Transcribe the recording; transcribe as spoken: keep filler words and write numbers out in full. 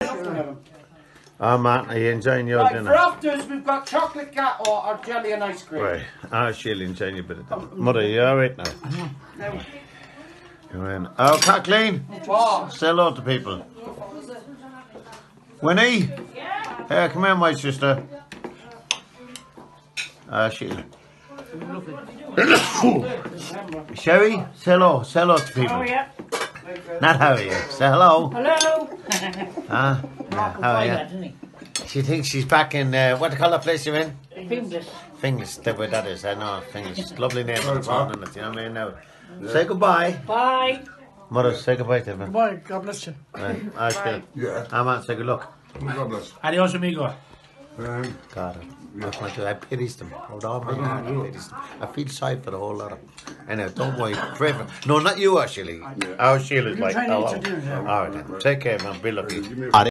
Oh, Matt, are you enjoying your right, dinner? For afters, we've got chocolate cat or, or jelly and ice cream. Right, oh, she'll enjoy a bit of dinner. Mother, you alright now? No. You're in. Oh, Kathleen, What? say hello to people. Winnie? Here, come here, my sister. Ah, uh, Sheila. Sherry, say hello, say hello to people. Oh, yeah. Not how are you? Say hello. Hello. Huh? Yeah, how are you? She thinks she's back in, uh, what do you call that place you're in? Fingers. Fingers, that's where that is. I know, Fingers. Lovely name for the town, isn't it? You know what I mean? Now, say goodbye. Bye. Mother, say goodbye to them. Goodbye. God bless you. Right. Ash, good. Yeah. Ah, man, say good luck. God bless. Adios, amigo. Um, God, I, yeah. I pities them. With all my heart, I pities them. I feel sorry for the whole lot of them. Anyway, don't worry. Pray for No, not you, actually. Our Sheila's like, trying hello. to do that. All right, then. Take care, man. Be lucky.